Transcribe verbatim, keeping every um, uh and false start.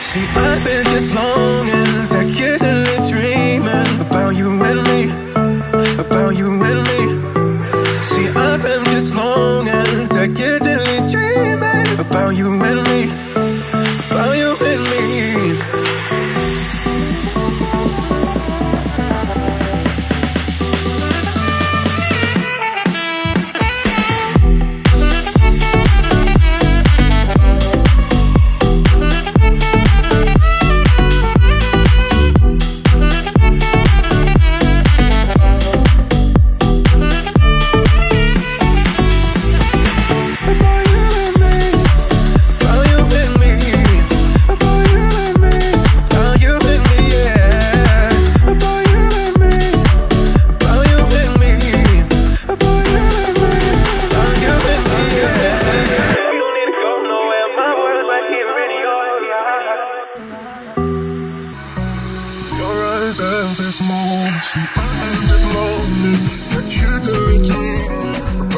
See, I've been just longing, decadently dreaming about you and me, about you and me. See, I've been just longing, decadently dreaming about you and me, about you and me. This moment, see, I am just lonely, take you to the dream.